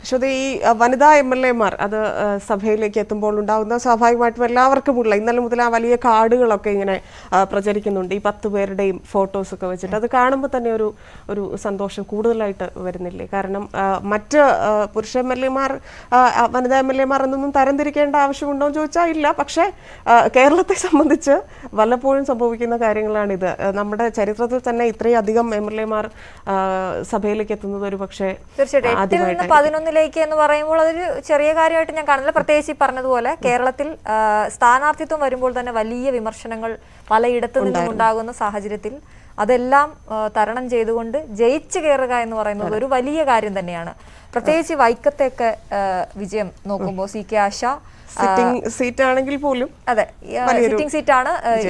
പക്ഷേ ഈ വനിതാ എംഎൽഎമാർ അത് സഭയിലേക്ക് എത്തുമ്പോൾ ഉണ്ടാകുന്ന സ്വാഭാവികമായിട്ടും എല്ലാവർക്കുമുള്ള ഇന്നലെ മുതൽ ആ വലിയ കാർഡുകളൊക്കെ ഇങ്ങനെ പ്രചരിക്കുന്നുണ്ട് ഈ 10 പേരുടെയും ഫോട്ടോസൊക്കെ വെച്ചിട്ട് അത് കാണുമ്പോൾ തന്നെ ഒരു സന്തോഷം കൂടുതലായിട്ട് വരുന്നില്ലേ? കാരണം മറ്റ് പുരുഷ എംഎൽഎമാർ വനിതാ എംഎൽഎമാർ എന്നൊന്നും തരംതിരിക്കേണ്ട ആവശ്യമുണ്ടോ എന്ന് ചോദിച്ചാൽ ഇല്ല. പക്ഷേ കേരളത്തെ സംബന്ധിച്ച് വല്ലപ്പോഴും സംഭവിക്കുന്ന കാര്യങ്ങളാണിത്. നമ്മുടെ ചരിത്രത്തിൽ തന്നെ ഇത്രയധികം എംഎൽഎമാർ സഭയിലേക്ക് എത്തുന്നത് ഒരു പക്ഷേ തീർച്ചയായിട്ടും 11 എന്ന് പറയുമ്പോൾ അതൊരു ചെറിയ കാര്യമായിട്ട് ഞാൻ കാണുന്നില്ല. പ്രത്യേകിച്ച് ഈ പറഞ്ഞതുപോലെ കേരളത്തിൽ സ്ഥാനാർത്ഥിത്വം വരുമ്പോൾ തന്നെ വലിയ വിമർശനങ്ങൾ പലയിടത്തു നിന്നും ഉണ്ടാകുന്ന സാഹചര്യത്തിൽ അതെല്ലാം തരണം ചെയ്തുകൊണ്ട് ജയിച്ചു കയറുക എന്ന് പറയുന്നത് ഒരു വലിയ കാര്യം തന്നെയാണ്. പ്രത്യേകിച്ച് വൈക്കത്തെയൊക്കെ വിജയം നോക്കുമ്പോൾ CK ആശ സിറ്റിംഗ് സീറ്റ് ആണെങ്കിൽ പോലും അതെ സിറ്റിംഗ് സീറ്റാണ്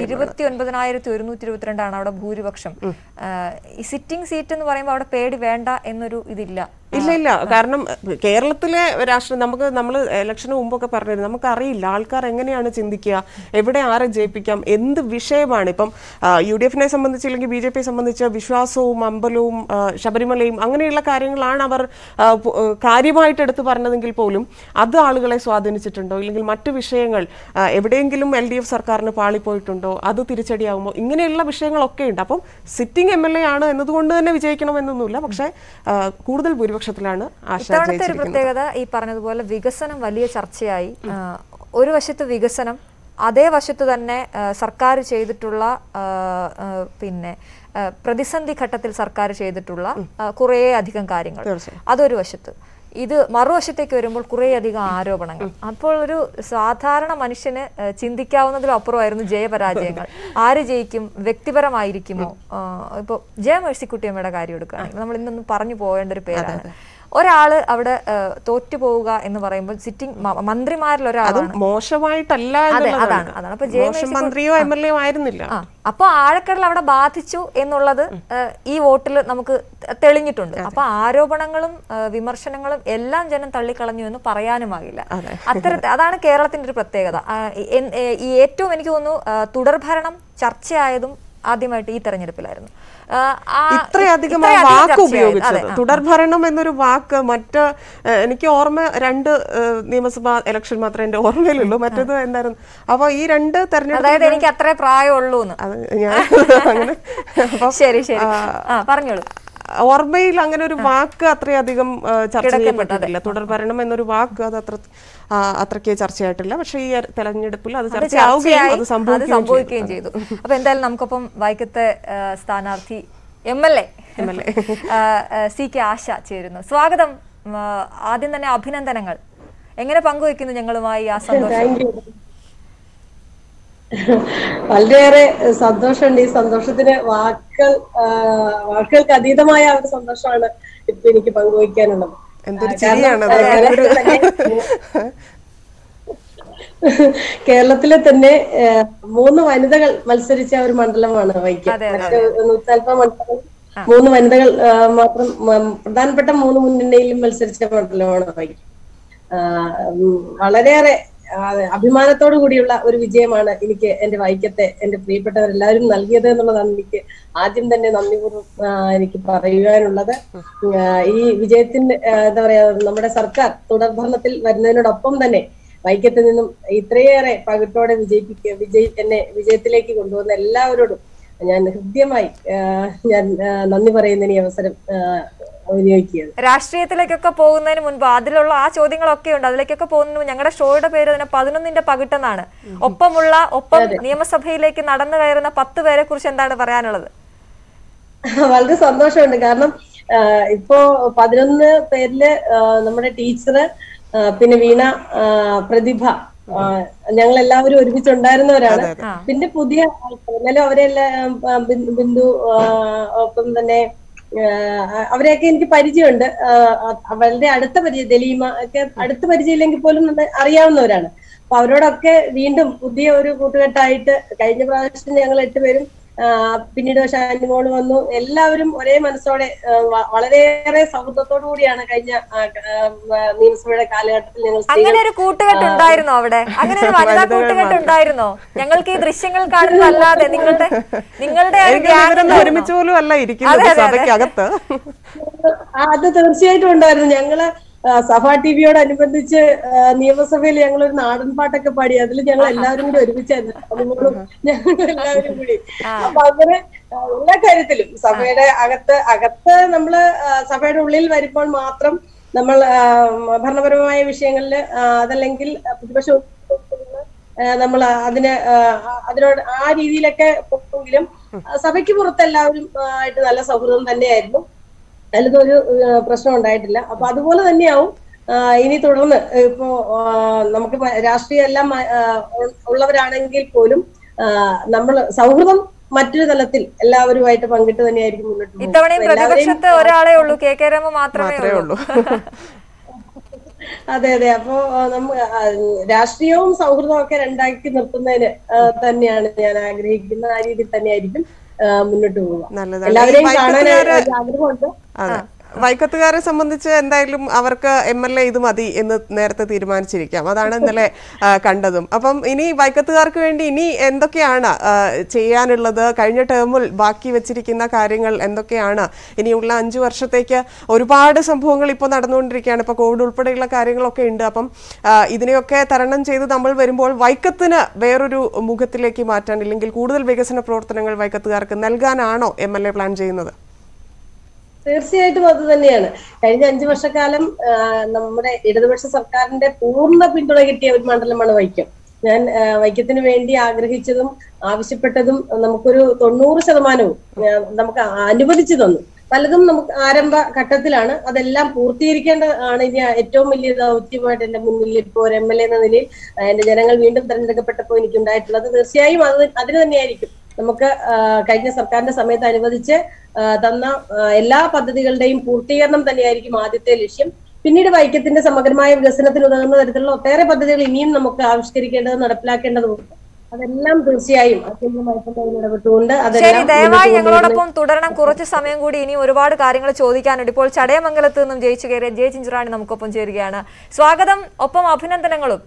29,122 അവിടെ ഭൂരിപക്ഷം. ഈ സിറ്റിംഗ് സീറ്റ് എന്ന് പറയുമ്പോൾ അവിടെ പേടി വേണ്ട എന്നൊരു ഇതില്ല. ഇല്ല കാരണം കേരളത്തിലെ രാഷ്ട്രീയം നമ്മൾ ഇലക്ഷന് മുമ്പൊക്കെ പറഞ്ഞിരുന്നു നമുക്കറിയില്ല ആൾക്കാർ എങ്ങനെയാണ് ചിന്തിക്കുക, എവിടെ ആരെ ജയിപ്പിക്കാം, എന്ത് വിഷയമാണ്. ഇപ്പം UDFനെ സംബന്ധിച്ച് അല്ലെങ്കിൽ BJP സംബന്ധിച്ച് വിശ്വാസവും അമ്പലവും ശബരിമലയും അങ്ങനെയുള്ള കാര്യങ്ങളാണ് അവർ കാര്യമായിട്ട് എടുത്തു പറഞ്ഞതെങ്കിൽ പോലും അത് ആളുകളെ സ്വാധീനിച്ചിട്ടുണ്ടോ ഇല്ലെങ്കിൽ മറ്റു വിഷയങ്ങൾ എവിടെയെങ്കിലും LDF സർക്കാരിന് പാളിപ്പോയിട്ടുണ്ടോ അത് തിരിച്ചടിയാകുമ്പോൾ ഇങ്ങനെയുള്ള വിഷയങ്ങളൊക്കെ ഉണ്ട്. അപ്പം സിറ്റിംഗ് MLA ആണ് എന്നതുകൊണ്ട് തന്നെ വിജയിക്കണമെന്നൊന്നുമില്ല. പക്ഷേ കൂടുതൽ ഭൂരിപക്ഷത്തിലാണ് ഇത്തവണത്തെ ഒരു പ്രത്യേകത ഈ പറഞ്ഞതുപോലെ വികസനം വലിയ ചർച്ചയായി. ഒരു വശത്ത് വികസനം, അതേ വശത്ത് തന്നെ സർക്കാർ ചെയ്തിട്ടുള്ള പിന്നെ പ്രതിസന്ധി ഘട്ടത്തിൽ സർക്കാർ ചെയ്തിട്ടുള്ള കുറേ അധികം കാര്യങ്ങൾ അതൊരു വശത്ത്. ഇത് മറുവശത്തേക്ക് വരുമ്പോൾ കുറേയധികം ആരോപണങ്ങൾ. അപ്പോൾ ഒരു സാധാരണ മനുഷ്യന് ചിന്തിക്കാവുന്നതിലും അപ്പുറമായിരുന്നു ജയപരാജയങ്ങൾ. ആര് ജയിക്കും, വ്യക്തിപരമായിരിക്കുമോ? ഇപ്പോൾ ജയ മേഴ്സിക്കുട്ടിയമ്മയുടെ കാര്യം എടുക്കുകയാണെങ്കിൽ നമ്മൾ ഇന്നൊന്നും പറഞ്ഞു പോകേണ്ട ഒരു പേരാണ്. ഒരാള് അവിടെ തോറ്റു പോവുക എന്ന് പറയുമ്പോൾ സിറ്റിംഗ് മന്ത്രിമാരിൽ ഒരാളാണ്. മോശമായിട്ടല്ല, അതാണ്. അപ്പൊ മന്ത്രിയോ MLA ആയിരുന്നില്ല. അപ്പൊ ആഴക്കടൽ അവിടെ ബാധിച്ചു എന്നുള്ളത് ഈ വോട്ടിൽ നമുക്ക് തെളിഞ്ഞിട്ടുണ്ട്. അപ്പൊ ആരോപണങ്ങളും വിമർശനങ്ങളും എല്ലാം ജനം തള്ളിക്കളഞ്ഞു എന്ന് പറയാനുമാകില്ല. അതാണ് കേരളത്തിന്റെ ഒരു പ്രത്യേകത. ഈ ഏറ്റവും എനിക്ക് തോന്നുന്നു തുടർഭരണം ചർച്ചയായതും ആദ്യമായിട്ട് ഈ തെരഞ്ഞെടുപ്പിലായിരുന്നു. ഇത്രയധികം വാക്ക് ഉപയോഗിച്ചത് തുടർഭരണം എന്നൊരു വാക്ക് എനിക്ക് ഓർമ്മ 2 നിയമസഭാ ഇലക്ഷൻ മാത്രമേ എന്റെ ഓർമ്മയിലുള്ളൂ. മറ്റേത് എന്തായിരുന്നു? അപ്പൊ ഈ 2 തെരഞ്ഞെടുപ്പ് എനിക്ക് അത്രേ പ്രായമുള്ളൂ. ശരി ശരി പറഞ്ഞോളൂ. ഓർമ്മയിൽ അങ്ങനെ ഒരു വാക്ക് അത്രയധികം ചർച്ച ചെയ്യപ്പെട്ടിട്ടില്ല. തുടർഭരണം എന്നൊരു വാക്ക് അത് അത്രയ്ക്ക് ചർച്ചയായിട്ടില്ല. പക്ഷെ ഈ തെരഞ്ഞെടുപ്പിൽ അത് ചർച്ചയാവുകയും അത് സംഭവിക്കുകയും ചെയ്തു. അപ്പൊ എന്തായാലും നമുക്കൊപ്പം വൈക്കത്തെ സ്ഥാനാർത്ഥി MLA CK ആശ ചേരുന്നു. സ്വാഗതം. ആദ്യം തന്നെ അഭിനന്ദനങ്ങൾ. എങ്ങനെ പങ്കുവെക്കുന്നു ഞങ്ങളുമായി ആ സന്തോഷം? വളരെയേറെ സന്തോഷമുണ്ട്. ഈ സന്തോഷത്തിന് വാക്കുകൾക്ക് അതീതമായ ഒരു സന്തോഷമാണ് ഇപ്പൊ എനിക്ക് പങ്കുവയ്ക്കാനുള്ളത്. കേരളത്തിലെ തന്നെ 3 വനിതകൾ മത്സരിച്ച ഒരു മണ്ഡലമാണ് വൈക്കം. 140 മണ്ഡലങ്ങൾ 3 വനിതകൾ മാത്രം പ്രധാനപ്പെട്ട 3 മുന്നണിയിലും മത്സരിച്ച മണ്ഡലമാണ് വൈക്കം. വളരെയേറെ അഭിമാനത്തോടു കൂടിയുള്ള ഒരു വിജയമാണ് എനിക്ക് എന്റെ വൈക്കത്തെ എന്റെ പ്രിയപ്പെട്ടവരെല്ലാവരും നൽകിയത് എന്നുള്ളതാണ് എനിക്ക് ആദ്യം തന്നെ നന്ദിപൂർവ്വം എനിക്ക് പറയുവാനുള്ളത്. ഈ വിജയത്തിന് എന്താ പറയാ, നമ്മുടെ സർക്കാർ തുടർഭരണത്തിൽ വരുന്നതിനോടൊപ്പം തന്നെ വൈക്കത്തിൽ നിന്നും ഇത്രയേറെ പകിട്ടോടെ എന്നെ വിജയത്തിലേക്ക് കൊണ്ടുവന്ന എല്ലാവരോടും ഞാൻ ഹൃദ്യമായി ഞാൻ നന്ദി പറയുന്നതിന് ഈ അവസരം വിനിയോഗിക്കുകയാണ്. രാഷ്ട്രീയത്തിലേക്കൊക്കെ പോകുന്നതിന് മുൻപ് അതിലുള്ള ആ ചോദ്യങ്ങളൊക്കെ ഉണ്ട്. അതിലേക്കൊക്കെ പോകുന്നതിന് ഞങ്ങളുടെ ഷോയുടെ പേര് തന്നെ 11ന്റെ പകിട്ടെന്നാണ്. ഒപ്പം നിയമസഭയിലേക്ക് നടന്നു കയറുന്ന 10 പേരെ കുറിച്ച് എന്താണ് പറയാനുള്ളത്? വളരെ സന്തോഷമുണ്ട്. കാരണം ഇപ്പോ 11 പേരില് നമ്മുടെ ടീച്ചറ്, പിന്നെ വീണ, പ്രതിഭ, ഞങ്ങൾ എല്ലാവരും ഒരുമിച്ചുണ്ടായിരുന്നവരാണ്. പിന്നെ പുതിയ എന്നാലും അവരെല്ലാം ബിന്ദു, ഒപ്പം തന്നെ അവരെയൊക്കെ എനിക്ക് പരിചയമുണ്ട്. അവരുടെ അടുത്ത പരിചയം, ദലീമ ഒക്കെ അടുത്ത പരിചയമില്ലെങ്കിൽ പോലും അറിയാവുന്നവരാണ്. അപ്പൊ അവരോടൊക്കെ വീണ്ടും പുതിയ ഒരു കൂട്ടുകെട്ടായിട്ട് കഴിഞ്ഞ പ്രാവശ്യം ഞങ്ങൾ 8 പേരും പിന്നീട് ഷാനിമോള് വന്നു. എല്ലാവരും ഒരേ മനസ്സോടെ വളരെയേറെ സൗഹൃദത്തോടു കൂടിയാണ് കഴിഞ്ഞ നിയമസഭയുടെ കാലഘട്ടത്തിൽ ഞങ്ങൾ. അങ്ങനെ ഒരു കൂട്ടുകെട്ടുണ്ടായിരുന്നോ അവിടെ? അങ്ങനെ ഒരു വനിതാ കൂട്ടുകെട്ടുണ്ടായിരുന്നോ? ഞങ്ങൾക്ക് ഈ ദൃശ്യങ്ങൾ കാണുന്നതല്ലാതെ നിങ്ങളുടെ ഒരുമിച്ച് പോലും അല്ല ഇരിക്കുന്നത് സഭയ്ക്കകത്ത്. അത് തീർച്ചയായിട്ടും ഉണ്ടായിരുന്നു. ഞങ്ങള് സഭാ ടിവിയോടനുബന്ധിച്ച് നിയമസഭയിൽ ഞങ്ങളൊരു നാടൻ പാട്ടൊക്കെ പാടി. അതിൽ ഞങ്ങൾ എല്ലാവരും കൂടി ഒരുമിച്ചായിരുന്നു, ഞങ്ങൾ എല്ലാവരും കൂടി. അപ്പൊ അങ്ങനെ എല്ലാ കാര്യത്തിലും സഭയുടെ അകത്ത് നമ്മള് സഭയുടെ ഉള്ളിൽ വരുമ്പോൾ മാത്രം നമ്മൾ ഭരണപരമായ വിഷയങ്ങളില് അതല്ലെങ്കിൽ പ്രതിപക്ഷ നമ്മൾ അതിനോട് ആ രീതിയിലൊക്കെ പോയെങ്കിലും സഭയ്ക്ക് പുറത്ത് എല്ലാവരും ആയിട്ട് നല്ല സൗഹൃദം തന്നെയായിരുന്നു. അതിലൊരു പ്രശ്നം ഉണ്ടായിട്ടില്ല. അപ്പൊ അതുപോലെ തന്നെയാവും ഇനി തുടർന്ന്. ഇപ്പോ നമുക്ക് രാഷ്ട്രീയം എല്ലാം ഉള്ളവരാണെങ്കിൽ പോലും നമ്മൾ സൗഹൃദം മറ്റൊരു തലത്തിൽ എല്ലാവരുമായിട്ട് പങ്കിട്ട് തന്നെയായിരിക്കും മുന്നോട്ട് പോകുന്നത്. ഇത്തവണയും പ്രതിപക്ഷത്ത് ഒരാളെ ഉള്ളൂ, കെ രമ മാത്രമേ ഉള്ളൂ. അതെ. അപ്പോ രാഷ്ട്രീയവും സൗഹൃദവും ഒക്കെ രണ്ടാക്കി നിർത്തുന്നതിന് തന്നെയാണ് ഞാൻ ആഗ്രഹിക്കുന്നത്. ആ രീതിയിൽ തന്നെയായിരിക്കും മുന്നോട്ട് പോവുക. എല്ലാവരെയും കാണാൻ ആഗ്രഹമുണ്ട്. വൈക്കത്തുകാരെ സംബന്ധിച്ച് എന്തായാലും അവർക്ക് MLA ഇത് മതി എന്ന് നേരത്തെ തീരുമാനിച്ചിരിക്കാം. അതാണ് ഇന്നലെ കണ്ടതും. അപ്പം ഇനി വൈക്കത്തുകാർക്ക് വേണ്ടി ഇനി എന്തൊക്കെയാണ് ചെയ്യാനുള്ളത്? കഴിഞ്ഞ ടേമിൽ ബാക്കി വെച്ചിരിക്കുന്ന കാര്യങ്ങൾ എന്തൊക്കെയാണ്? ഇനിയുള്ള 5 വർഷത്തേക്ക് ഒരുപാട് സംഭവങ്ങൾ ഇപ്പോൾ നടന്നുകൊണ്ടിരിക്കുകയാണ്. ഇപ്പോൾ കോവിഡ് ഉൾപ്പെടെയുള്ള കാര്യങ്ങളൊക്കെ ഉണ്ട്. അപ്പം ഇതിനെയൊക്കെ തരണം ചെയ്ത് നമ്മൾ വരുമ്പോൾ വൈക്കത്തിന് വേറൊരു മുഖത്തിലേക്ക് മാറ്റാൻ, ഇല്ലെങ്കിൽ കൂടുതൽ വികസന പ്രവർത്തനങ്ങൾ വൈക്കത്തുകാർക്ക് നൽകാനാണോ MLA പ്ലാൻ ചെയ്യുന്നത്? തീർച്ചയായിട്ടും അത് തന്നെയാണ്. കഴിഞ്ഞ 5 വർഷക്കാലം നമ്മുടെ ഇടതുപക്ഷ സർക്കാരിന്റെ പൂർണ്ണ പിന്തുണ കിട്ടിയ ഒരു മണ്ഡലമാണ് വൈക്കം. ഞാൻ വൈക്കത്തിന് വേണ്ടി ആഗ്രഹിച്ചതും ആവശ്യപ്പെട്ടതും നമുക്കൊരു 90% നമുക്ക് അനുവദിച്ചു തന്നു. പലതും നമുക്ക് ആരംഭ ഘട്ടത്തിലാണ്, അതെല്ലാം പൂർത്തീകരിക്കേണ്ടതാണ് ഇനി ഏറ്റവും വലിയ ദൗത്യമായിട്ട് എന്റെ മുന്നിൽ ഇപ്പോൾ ഒരു MLA എന്ന നിലയിൽ എന്റെ ജനങ്ങൾ വീണ്ടും തെരഞ്ഞെടുക്കപ്പെട്ടപ്പോൾ എനിക്കുണ്ടായിട്ടുള്ളത്. തീർച്ചയായും അതിന് തന്നെയായിരിക്കും നമുക്ക് കഴിഞ്ഞ സർക്കാരിന്റെ സമയത്ത് അനുവദിച്ച് തന്ന എല്ലാ പദ്ധതികളുടെയും പൂർത്തീകരണം തന്നെയായിരിക്കും ആദ്യത്തെ ലക്ഷ്യം. പിന്നീട് വൈക്കത്തിന്റെ സമഗ്രമായ വികസനത്തിന് ഉതകുന്ന തരത്തിലുള്ള ഒട്ടേറെ പദ്ധതികൾ ഇനിയും നമുക്ക് ആവിഷ്കരിക്കേണ്ടതും നടപ്പിലാക്കേണ്ടതുണ്ട്. അതെല്ലാം തീർച്ചയായും ഇടപെട്ടുകൊണ്ട് ദയവായി ഞങ്ങളോടൊപ്പം തുടരണം. കുറച്ച് സമയം കൂടി, ഇനി ഒരുപാട് കാര്യങ്ങൾ ചോദിക്കാനുണ്ട്. ഇപ്പോൾ ചടയമംഗലത്ത് നിന്നും ജയിച്ചു കയറിയ ജെ ചിഞ്ചുറാണി നമുക്കൊപ്പം ചേരുകയാണ്. സ്വാഗതം, ഒപ്പം അഭിനന്ദനങ്ങളും.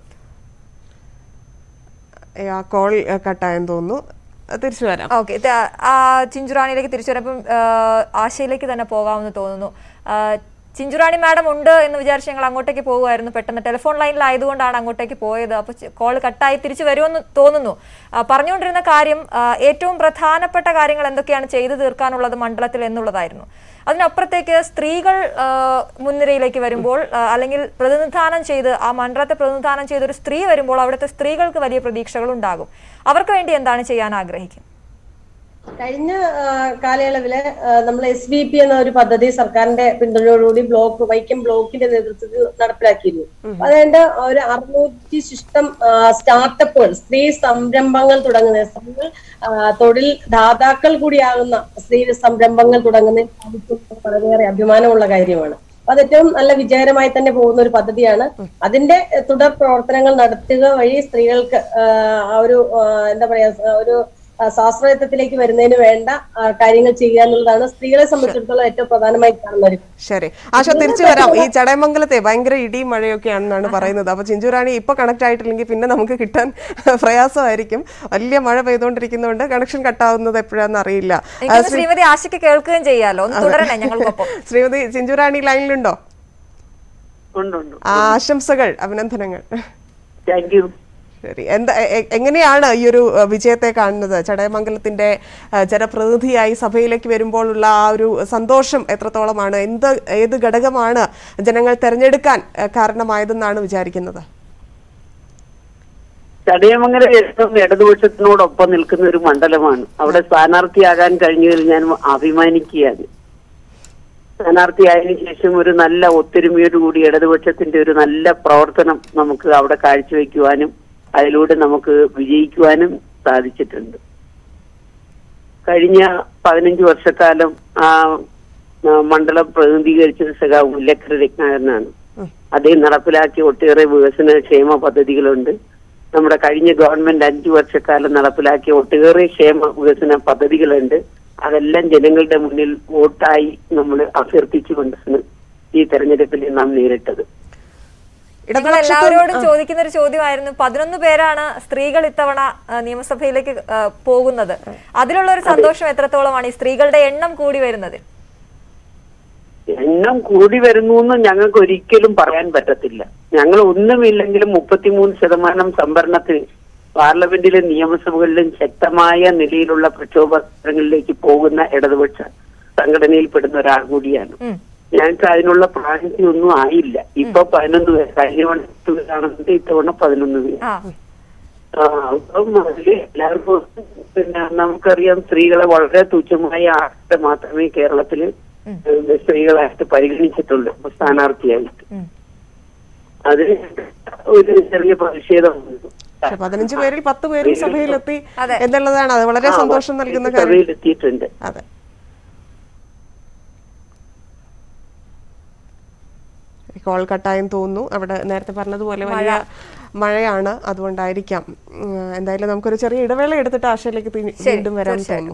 കോൾ കട്ടായെന്ന് തോന്നുന്നു, തിരിച്ചു വരാം. ഓക്കെ, ചിഞ്ചുറാണിയിലേക്ക് തിരിച്ചു വരാം. അപ്പം ആശയിലേക്ക് തന്നെ പോകാമെന്ന് തോന്നുന്നു. ചിഞ്ചുറാണി മാഡം ഉണ്ട് എന്ന് വിചാരിച്ച് ഞങ്ങൾ അങ്ങോട്ടേക്ക് പോകുമായിരുന്നു. പെട്ടെന്ന് ടെലിഫോൺ ലൈനിലായതുകൊണ്ടാണ് അങ്ങോട്ടേക്ക് പോയത്. അപ്പോൾ കോൾ കട്ടായി തിരിച്ചു വരുമെന്ന് തോന്നുന്നു. പറഞ്ഞുകൊണ്ടിരുന്ന കാര്യം, ഏറ്റവും പ്രധാനപ്പെട്ട കാര്യങ്ങൾ എന്തൊക്കെയാണ് ചെയ്തു തീർക്കാനുള്ളത് മണ്ഡലത്തിൽ എന്നുള്ളതായിരുന്നു. അതിനപ്പുറത്തേക്ക് സ്ത്രീകൾ മുൻനിരയിലേക്ക് വരുമ്പോൾ, അല്ലെങ്കിൽ പ്രതിനിധാനം ചെയ്ത് ആ മണ്ഡലത്തെ പ്രതിനിധാനം ചെയ്ത് ഒരു സ്ത്രീ വരുമ്പോൾ അവിടുത്തെ സ്ത്രീകൾക്ക് വലിയ പ്രതീക്ഷകൾ ഉണ്ടാകും. അവർക്ക് വേണ്ടി എന്താണ് ചെയ്യാൻ ആഗ്രഹിക്കും? കഴിഞ്ഞ കാലയളവില് നമ്മൾ SVP എന്ന ഒരു പദ്ധതി സർക്കാരിന്റെ പിന്തുണയോടുകൂടി വൈക്കം ബ്ലോക്കിന്റെ നേതൃത്വത്തിൽ നടപ്പിലാക്കിയിരുന്നു. അതുകൊണ്ട് ഒരു 600 ശിഷ്ടം സ്റ്റാർട്ടപ്പുകൾ, സ്ത്രീ സംരംഭങ്ങൾ തുടങ്ങുന്ന, സ്ത്രീകൾ തൊഴിൽ ദാതാക്കൾ കൂടിയാകുന്ന സ്ത്രീ സംരംഭങ്ങൾ തുടങ്ങുന്നതിൽ വളരെയേറെ അഭിമാനമുള്ള കാര്യമാണ്. അത് ഏറ്റവും നല്ല വിജയകരമായി തന്നെ പോകുന്ന ഒരു പദ്ധതിയാണ്. അതിന്റെ തുടർ പ്രവർത്തനങ്ങൾ നടത്തുക വഴി സ്ത്രീകൾക്ക് ഒരു എന്താ പറയാ ഒരു സ്വാശ്രയത്വത്തിലേക്ക് വരുന്നതിന് വേണ്ട കാര്യങ്ങൾ ചെയ്യുക എന്നുള്ളതാണ് സ്ത്രീകളെ സംബന്ധിച്ചിടത്തോളം ഏറ്റവും പ്രധാനമായി കാണുന്നത്. ശരി ആശ, തിരിച്ചു വരാം. ഈ ചടയമംഗലത്തെ ഭയങ്കര ഇടിയും മഴയൊക്കെയാണെന്നാണ് പറയുന്നത്. അപ്പൊ ചിഞ്ചുറാണി ഇപ്പൊ കണക്ട് ആയിട്ടില്ലെങ്കിൽ പിന്നെ നമുക്ക് കിട്ടാൻ പ്രയാസമായിരിക്കും. വലിയ മഴ പെയ്തുകൊണ്ടിരിക്കുന്നതുകൊണ്ട് കണക്ഷൻ കട്ടാവുന്നത് എപ്പോഴാണെന്ന് അറിയില്ല. ശ്രീമതി ആശയ്ക്ക് കേൾക്കുകയും ചെയ്യാലോ, തുടരണേ ഞങ്ങൾക്കൊപ്പം. ശ്രീമതി ചിഞ്ചുറാണി ലൈനിലുണ്ടോ? ആശംസകൾ, അഭിനന്ദനങ്ങൾ. ശരി, എങ്ങനെയാണ് ഈ ഒരു വിജയത്തെ കാണുന്നത്? ചടയമംഗലത്തിന്റെ ജനപ്രതിനിധിയായി സഭയിലേക്ക് വരുമ്പോഴുള്ള ആ ഒരു സന്തോഷം എത്രത്തോളമാണ്? ഏത് ഘടകമാണ് ജനങ്ങൾ തെരഞ്ഞെടുക്കാൻ കാരണമായതെന്നാണ് വിചാരിക്കുന്നത്? ചടയമംഗലം ഏറ്റവും ഇടതുപക്ഷത്തിനോടൊപ്പം നിൽക്കുന്ന ഒരു മണ്ഡലമാണ്. അവിടെ സ്ഥാനാർത്ഥിയാകാൻ കഴിഞ്ഞതിൽ ഞാൻ അഭിമാനിക്കുകയാണ്. സ്ഥാനാർത്ഥിയായതിനു ശേഷം ഒരു നല്ല ഒത്തൊരുമയോടുകൂടി ഇടതുപക്ഷത്തിന്റെ ഒരു നല്ല പ്രവർത്തനം നമുക്ക് അവിടെ കാഴ്ചവെക്കുവാനും അതിലൂടെ നമുക്ക് വിജയിക്കുവാനും സാധിച്ചിട്ടുണ്ട്. കഴിഞ്ഞ 15 വർഷക്കാലം ആ മണ്ഡലം പ്രതിനിധീകരിച്ചത് സഖാവ് മുല്ലക്കര രത്നാകരനാണ്. അദ്ദേഹം നടപ്പിലാക്കിയ ഒട്ടേറെ വികസന ക്ഷേമ പദ്ധതികളുണ്ട്. നമ്മുടെ കഴിഞ്ഞ ഗവൺമെന്റ് 5 വർഷക്കാലം നടപ്പിലാക്കിയ ഒട്ടേറെ ക്ഷേമ വികസന പദ്ധതികളുണ്ട്. അതെല്ലാം ജനങ്ങളുടെ മുന്നിൽ വോട്ടായി നമ്മൾ അഭ്യർത്ഥിച്ചുകൊണ്ടാണ് ഈ തെരഞ്ഞെടുപ്പിൽ നാം നേരിട്ടത്. ഞങ്ങൾ എല്ലാവരോടും ചോദിക്കുന്ന ഒരു ചോദ്യമായിരുന്നു, 11 പേരാണ് സ്ത്രീകൾ ഇത്തവണ നിയമസഭയിലേക്ക് പോകുന്നത്. അതിലുള്ള ഒരു സന്തോഷം എത്രത്തോളമാണ് ഈ സ്ത്രീകളുടെ എണ്ണം കൂടി വരുന്നത്? എണ്ണം കൂടി വരുന്നു എന്ന് ഞങ്ങൾക്ക് ഒരിക്കലും പറയാൻ പറ്റത്തില്ല. ഞങ്ങൾ ഒന്നുമില്ലെങ്കിലും 33% സംവരണത്തിൽ പാർലമെന്റിലും നിയമസഭകളിലും ശക്തമായ നിലയിലുള്ള പ്രക്ഷോഭങ്ങളിലേക്ക് പോകുന്ന ഇടതുപക്ഷ സംഘടനയിൽപ്പെടുന്ന ഒരാൾ കൂടിയാണ്. ഞങ്ങൾക്ക് അതിനുള്ള പ്രാതിനിധ്യമൊന്നും ആയില്ല. ഇപ്പൊ 11 പേര്, കഴിഞ്ഞ വട്ടത്തിലാണെങ്കിൽ ഇത്തവണ 11 പേര്. അപ്പം അതില് എല്ലാവർക്കും പിന്നെ നമുക്കറിയാം, സ്ത്രീകളെ വളരെ തുച്ഛമായ ആൾക്കാരെ മാത്രമേ കേരളത്തില് സ്ത്രീകളായിട്ട് പരിഗണിച്ചിട്ടുള്ളൂ സ്ഥാനാർത്ഥിയായിട്ട്. അത് ഒരു ചെറിയ പ്രതിഷേധമുണ്ട്. 15 പേരിൽ 10 പേരും സഭയിലെത്തി എന്നുള്ളതാണ്. അത് വളരെ സന്തോഷം നൽകുന്ന കാര്യം. സഭയിലെത്തിയിട്ടുണ്ട്. അതെ. കോൾ കട്ടായും തോന്നുന്നു. അവിടെ നേരത്തെ പറഞ്ഞതുപോലെ വലിയ മഴയാണ്, അതുകൊണ്ടായിരിക്കാം. എന്തായാലും നമുക്കൊരു ചെറിയ ഇടവേള എടുത്തിട്ട് ആശയിലേക്ക് വീണ്ടും വരാൻ തോന്നുന്നു.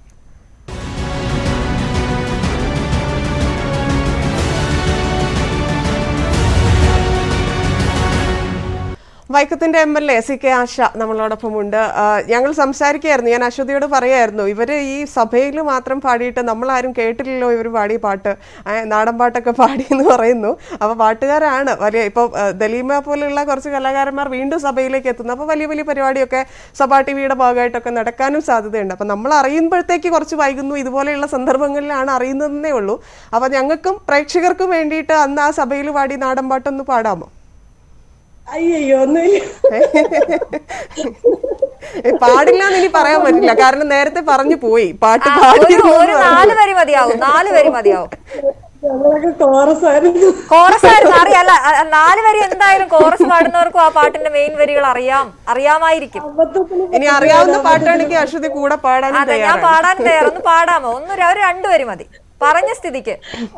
വൈക്കത്തിന്റെ MLA CK ആശ നമ്മളോടൊപ്പമുണ്ട്. ഞങ്ങൾ സംസാരിക്കുകയായിരുന്നു, ഞാൻ അശ്വതിയോട് പറയായിരുന്നു, ഇവര് ഈ സഭയിൽ മാത്രം പാടിയിട്ട് നമ്മളാരും കേട്ടില്ലല്ലോ ഇവർ പാടിയ പാട്ട്, നാടൻ പാട്ടൊക്കെ പാടി എന്ന് പറയുന്നു. അപ്പോൾ പാട്ടുകാരാണ് വലിയ. ഇപ്പോൾ ദലീമ പോലെയുള്ള കുറച്ച് കലാകാരന്മാർ വീണ്ടും സഭയിലേക്ക് എത്തുന്നു. അപ്പോൾ വലിയ വലിയ പരിപാടിയൊക്കെ സഭാ TVയുടെ ഭാഗമായിട്ടൊക്കെ നടക്കാനും സാധ്യതയുണ്ട്. അപ്പം നമ്മൾ അറിയുമ്പോഴത്തേക്ക് കുറച്ച് വൈകുന്നു. ഇതുപോലെയുള്ള സന്ദർഭങ്ങളിലാണ് അറിയുന്നതെന്നേ ഉള്ളൂ. അപ്പോൾ ഞങ്ങൾക്കും പ്രേക്ഷകർക്കും വേണ്ടിയിട്ട് അന്ന് ആ സഭയിൽ പാടി നാടൻ പാട്ടൊന്ന് പാടാമോ? അയ്യോ, ഒന്നുമില്ല, പാടില്ല എന്ന് ഇനി പറയാൻ പറ്റില്ല, കാരണം നേരത്തെ പറഞ്ഞു പോയി. പാട്ട് പാടി 4 വരി മതിയാവും, 4 വരി മതിയാവും. കോറസ് ആയിരുന്നു, അറിയാല്ല. 4 വരി എന്തായാലും കോറസ് പാടുന്നവർക്കും ആ പാട്ടിന്റെ മെയിൻ വരികൾ അറിയാമായിരിക്കും. ഇനി അറിയാവുന്ന പാട്ടാണെങ്കിൽ അശ്വതി കൂടെ പാടാൻ. ഞാൻ പാടാൻ തയ്യാറൊന്ന് പാടാമോ? ഒരു 2 വരി മതി പറഞ്ഞ സ്ഥിതിക്ക്.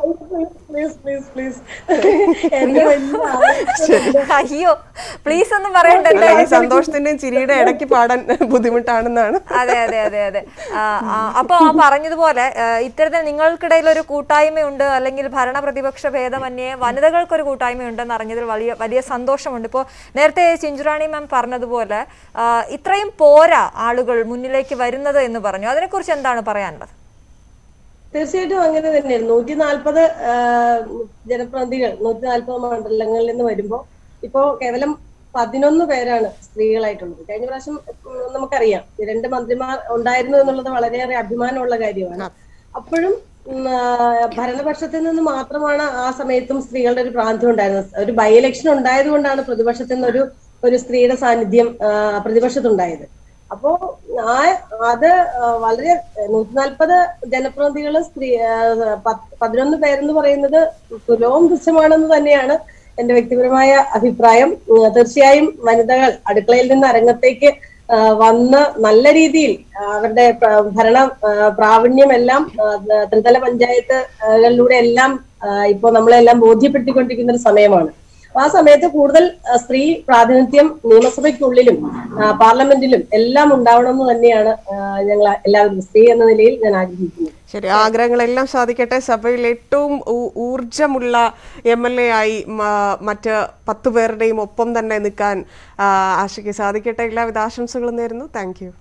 അയ്യോ പ്ലീസ് ഒന്നും പറയണ്ട. സന്തോഷത്തിന്റെയും ചിരിയുടെ ഇടയ്ക്ക് പാടാൻ ബുദ്ധിമുട്ടാണെന്നാണ്. അതെ അതെ അതെ അതെ. അപ്പൊ ആ പറഞ്ഞതുപോലെ ഇത്തരത്തിൽ നിങ്ങൾക്കിടയിൽ ഒരു കൂട്ടായ്മയുണ്ട്, അല്ലെങ്കിൽ ഭരണ പ്രതിപക്ഷ ഭേദമന്യേ വനിതകൾക്കൊരു കൂട്ടായ്മയുണ്ടെന്ന് അറിഞ്ഞതിൽ വലിയ സന്തോഷമുണ്ട്. ഇപ്പോൾ നേരത്തെ ചിഞ്ചുറാണി മാം പറഞ്ഞതുപോലെ ഇത്രയും പോരാ ആളുകൾ മുന്നിലേക്ക് വരുന്നത് എന്ന് പറഞ്ഞു. അതിനെക്കുറിച്ച് എന്താണ് പറയാനുള്ളത്? തീർച്ചയായിട്ടും അങ്ങനെ തന്നെയാണ്. 140 ജനപ്രതിനിധികൾ 140 മണ്ഡലങ്ങളിൽ നിന്ന് വരുമ്പോ ഇപ്പോ കേവലം 11 പേരാണ് സ്ത്രീകളായിട്ടുള്ളത്. കഴിഞ്ഞ പ്രാവശ്യം നമുക്കറിയാം 2 മന്ത്രിമാർ ഉണ്ടായിരുന്നു എന്നുള്ളത് വളരെയേറെ അഭിമാനമുള്ള കാര്യമാണ്. അപ്പോഴും ഭരണപക്ഷത്തിൽ നിന്ന് മാത്രമാണ് ആ സമയത്തും സ്ത്രീകളുടെ ഒരു പ്രാതിനിധ്യം ഉണ്ടായിരുന്നത്. ഒരു ബൈ ഇലക്ഷൻ ഉണ്ടായത് കൊണ്ടാണ് പ്രതിപക്ഷത്തിൽ നിന്ന് ഒരു സ്ത്രീയുടെ സാന്നിധ്യം പ്രതിപക്ഷത്തുണ്ടായത്. അപ്പോ അത് വളരെ 140 ജനപ്രതിനിധികള് 11 പേരെന്ന് പറയുന്നത് തുലവും തുച്ഛമാണെന്ന് തന്നെയാണ് എന്റെ വ്യക്തിപരമായ അഭിപ്രായം. തീർച്ചയായും വനിതകൾ അടുക്കളയിൽ നിന്ന് അരങ്ങത്തേക്ക് വന്ന് നല്ല രീതിയിൽ അവരുടെ ഭരണ പ്രാവീണ്യമെല്ലാം ത്രിതല പഞ്ചായത്തുകളിലൂടെ എല്ലാം ഇപ്പോ നമ്മളെല്ലാം ബോധ്യപ്പെടുത്തിക്കൊണ്ടിരിക്കുന്ന ഒരു സമയമാണ്. ആ സമയത്ത് കൂടുതൽ സ്ത്രീ പ്രാതിനിധ്യം നിയമസഭയ്ക്കുള്ളിലും പാർലമെന്റിലും എല്ലാം ഉണ്ടാവണമെന്ന് തന്നെയാണ് ഞങ്ങൾ എല്ലാവരും സ്ത്രീ എന്ന നിലയിൽ ഞാൻ ആഗ്രഹിക്കുന്നത്. ശരി, ആഗ്രഹങ്ങളെല്ലാം സാധിക്കട്ടെ. സഭയിൽ ഏറ്റവും ഊർജമുള്ള MLA ആയി മറ്റ് 10 പേരുടെയും ഒപ്പം തന്നെ നിൽക്കാൻ ആശയ്ക്ക് സാധിക്കട്ടെ. എല്ലാവിധ ആശംസകളും നേരുന്നു. Thank you.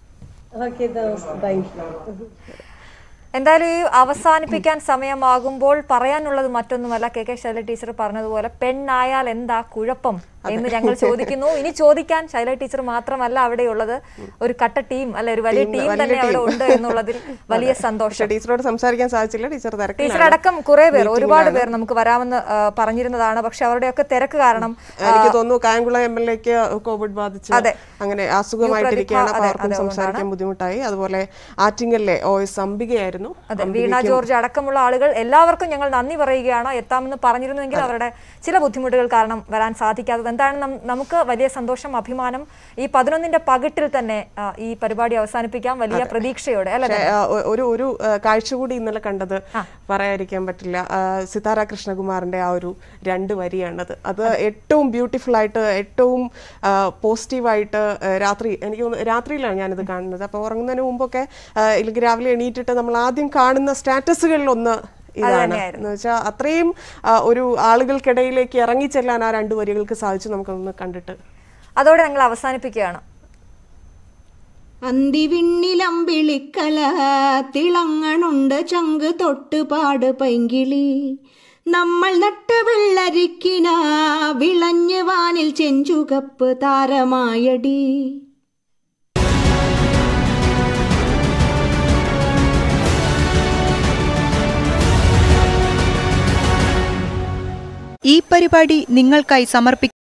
എന്തായാലും ഈ അവസാനിപ്പിക്കാൻ സമയമാകുമ്പോൾ പറയാനുള്ളത് മറ്റൊന്നുമല്ല. KK ശൈല ടീച്ചർ പറഞ്ഞതുപോലെ പെണ്ണായാൽ എന്താ കുഴപ്പം എന്ന് ഞങ്ങൾ ചോദിക്കുന്നു. ഇനി ചോദിക്കാൻ ശൈല ടീച്ചർ മാത്രമല്ല അവിടെയുള്ളത്, ഒരു കട്ട ടീം അല്ലെ, ഒരു വലിയ ടീം തന്നെ അവിടെ ഉണ്ട് എന്നുള്ളതിൽ വലിയ സന്തോഷം. ടീച്ചറോട് സംസാരിക്കാൻ സാധിച്ചില്ല. ടീച്ചർ അടക്കം കുറെ പേർ, ഒരുപാട് പേർ നമുക്ക് വരാമെന്ന് പറഞ്ഞിരുന്നതാണ്. പക്ഷെ അവരുടെയൊക്കെ തിരക്ക് കാരണം എനിക്ക് തോന്നുന്നു കായംകുളം MLAക്ക് കോവിഡ് ബാധിച്ചു, അങ്ങനെ അസുഖമായിട്ടിരിക്കുകയാണ്. അവർക്കും സംസാരിക്കാൻ ബുദ്ധിമുട്ടായി. അതുപോലെ ആറ്റിങ്ങലിലെ OS അംബികയായിരുന്നു. അതെ, വീണ ജോർജ് അടക്കമുള്ള ആളുകൾ എല്ലാവർക്കും ഞങ്ങൾ നന്ദി പറയുകയാണ്. എത്താമെന്ന് പറഞ്ഞിരുന്നെങ്കിൽ അവരുടെ ചില ബുദ്ധിമുട്ടുകൾ കാരണം വരാൻ സാധിക്കാത്തത്. എന്താണ് നമുക്ക് വലിയ സന്തോഷം, അഭിമാനം. ഈ 11ന്റെ പകിട്ടിൽ തന്നെ ഈ പരിപാടി അവസാനിപ്പിക്കാം വലിയ പ്രതീക്ഷയോടെ. ഒരു കാഴ്ച കൂടി ഇന്നലെ കണ്ടത് പറയാതിരിക്കാൻ പറ്റില്ല. സിതാര കൃഷ്ണകുമാറിന്റെ ആ ഒരു 2 വരിയാണത്. അത് ഏറ്റവും ബ്യൂട്ടിഫുൾ ആയിട്ട്, ഏറ്റവും പോസിറ്റീവായിട്ട് എനിക്ക് തോന്നുന്നു രാത്രിയിലാണ് ഞാനിത് കാണുന്നത്. അപ്പോൾ ഉറങ്ങുന്നതിന് മുമ്പൊക്കെ ഇല്ലെങ്കിൽ രാവിലെ എണീറ്റിട്ട് നമ്മൾ ആദ്യം കാണുന്ന സ്റ്റാറ്റസുകളിലൊന്ന് ഇതാണ്. എന്ന് വെച്ചാൽ അത്രയും ഒരു ആളുകൾക്കിടയിലേക്ക് ഇറങ്ങിച്ചെല്ലാൻ ആ 2 വരികൾക്ക് സാധിച്ചു. നമുക്കൊന്ന് കണ്ടിട്ട് അതോടെ ഞങ്ങൾ അവസാനിപ്പിക്കുകയാണ്. അന്തിവിണ്ണിലമ്പിളിക്കല തിളങ്ങണുണ്ട് ചങ്ക് തൊട്ടുപാട് പൈങ്കിളി. നമ്മൾ നട്ട വെള്ളരിക്കിന വിളഞ്ഞ് വാനിൽ ചെഞ്ചുകപ്പ് താരമായടി. ഈ പരിപാടി നിങ്ങൾക്കായി സമർപ്പിക്കും